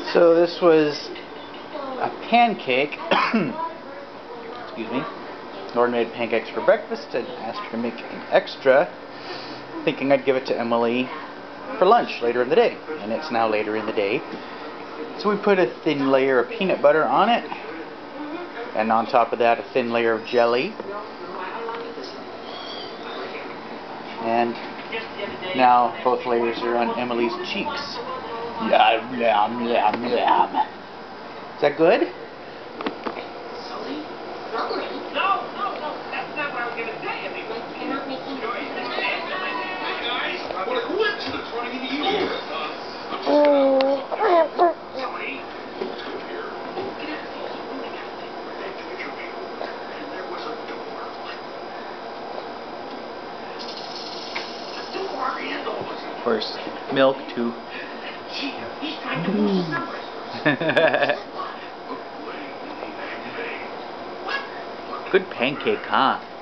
So this was a pancake. Excuse me. Lauren made pancakes for breakfast and asked her to make an extra, thinking I'd give it to Emily for lunch later in the day. And it's now later in the day. So we put a thin layer of peanut butter on it. And on top of that, a thin layer of jelly. And now both layers are on Emily's cheeks. Yum, yum, yum, yum. Is that good? No, that's not what I was going to say. You're not making guys, what a coincidence running into you. Of course, milk too. Good pancake, huh?